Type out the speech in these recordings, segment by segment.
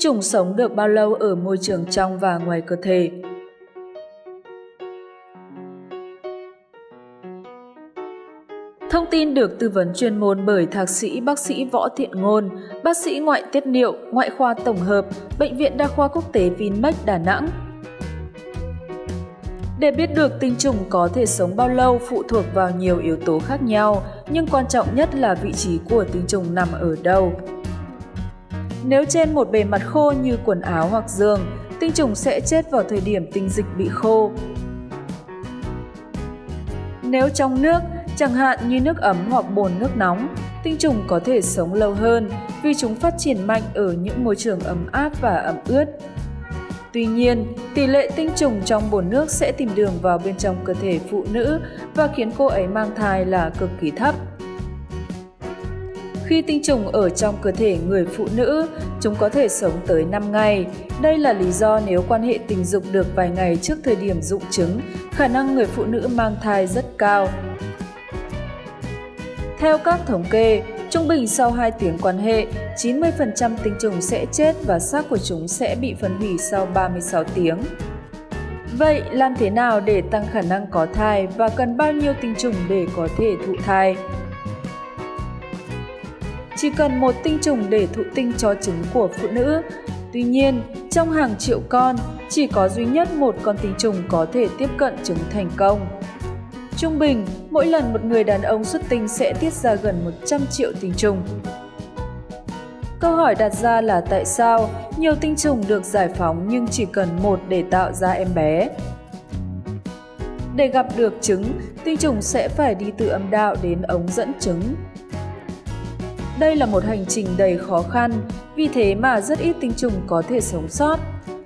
trùng sống được bao lâu ở môi trường trong và ngoài cơ thể? Thông tin được tư vấn chuyên môn bởi Thạc sĩ bác sĩ Võ Thiện Ngôn, bác sĩ ngoại tiết niệu, ngoại khoa tổng hợp, Bệnh viện Đa khoa Quốc tế Vinmec Đà Nẵng. Để biết được tinh trùng có thể sống bao lâu phụ thuộc vào nhiều yếu tố khác nhau, nhưng quan trọng nhất là vị trí của tinh trùng nằm ở đâu. Nếu trên một bề mặt khô như quần áo hoặc giường, tinh trùng sẽ chết vào thời điểm tinh dịch bị khô. Nếu trong nước, chẳng hạn như nước ấm hoặc bồn nước nóng, tinh trùng có thể sống lâu hơn vì chúng phát triển mạnh ở những môi trường ấm áp và ẩm ướt. Tuy nhiên, tỷ lệ tinh trùng trong bồn nước sẽ tìm đường vào bên trong cơ thể phụ nữ và khiến cô ấy mang thai là cực kỳ thấp. Khi tinh trùng ở trong cơ thể người phụ nữ, chúng có thể sống tới 5 ngày. Đây là lý do nếu quan hệ tình dục được vài ngày trước thời điểm rụng trứng, khả năng người phụ nữ mang thai rất cao. Theo các thống kê, trung bình sau 2 tiếng quan hệ, 90% tinh trùng sẽ chết và xác của chúng sẽ bị phân hủy sau 36 tiếng. Vậy làm thế nào để tăng khả năng có thai và cần bao nhiêu tinh trùng để có thể thụ thai? Chỉ cần một tinh trùng để thụ tinh cho trứng của phụ nữ. Tuy nhiên, trong hàng triệu con, chỉ có duy nhất một con tinh trùng có thể tiếp cận trứng thành công. Trung bình, mỗi lần một người đàn ông xuất tinh sẽ tiết ra gần 100 triệu tinh trùng. Câu hỏi đặt ra là tại sao nhiều tinh trùng được giải phóng nhưng chỉ cần một để tạo ra em bé? Để gặp được trứng, tinh trùng sẽ phải đi từ âm đạo đến ống dẫn trứng. Đây là một hành trình đầy khó khăn, vì thế mà rất ít tinh trùng có thể sống sót.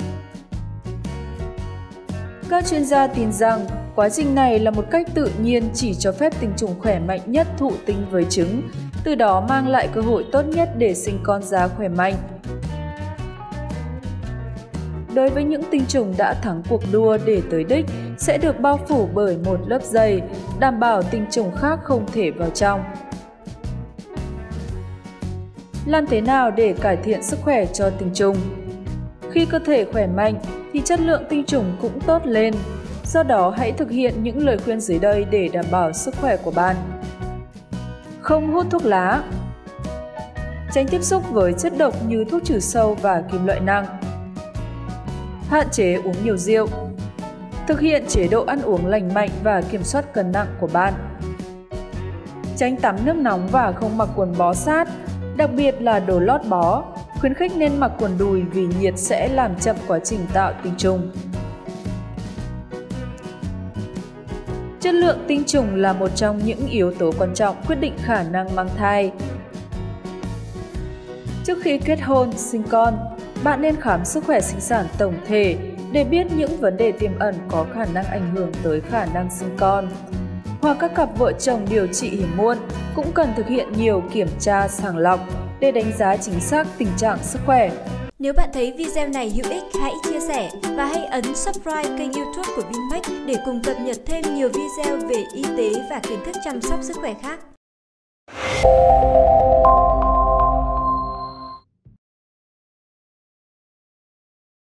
Các chuyên gia tin rằng quá trình này là một cách tự nhiên chỉ cho phép tinh trùng khỏe mạnh nhất thụ tinh với trứng, từ đó mang lại cơ hội tốt nhất để sinh con ra khỏe mạnh. Đối với những tinh trùng đã thắng cuộc đua để tới đích, sẽ được bao phủ bởi một lớp dày, đảm bảo tinh trùng khác không thể vào trong. Làm thế nào để cải thiện sức khỏe cho tinh trùng? Khi cơ thể khỏe mạnh thì chất lượng tinh trùng cũng tốt lên. Do đó hãy thực hiện những lời khuyên dưới đây để đảm bảo sức khỏe của bạn. Không hút thuốc lá. Tránh tiếp xúc với chất độc như thuốc trừ sâu và kim loại nặng. Hạn chế uống nhiều rượu. Thực hiện chế độ ăn uống lành mạnh và kiểm soát cân nặng của bạn. Tránh tắm nước nóng và không mặc quần bó sát, đặc biệt là đồ lót bó. Khuyến khích nên mặc quần đùi vì nhiệt sẽ làm chậm quá trình tạo tinh trùng. Chất lượng tinh trùng là một trong những yếu tố quan trọng quyết định khả năng mang thai. Trước khi kết hôn, sinh con, bạn nên khám sức khỏe sinh sản tổng thể để biết những vấn đề tiềm ẩn có khả năng ảnh hưởng tới khả năng sinh con. Hoặc các cặp vợ chồng điều trị hiếm muộn cũng cần thực hiện nhiều kiểm tra sàng lọc để đánh giá chính xác tình trạng sức khỏe. Nếu bạn thấy video này hữu ích, hãy chia sẻ và hãy ấn subscribe kênh YouTube của Vinmec để cùng cập nhật thêm nhiều video về y tế và kiến thức chăm sóc sức khỏe khác.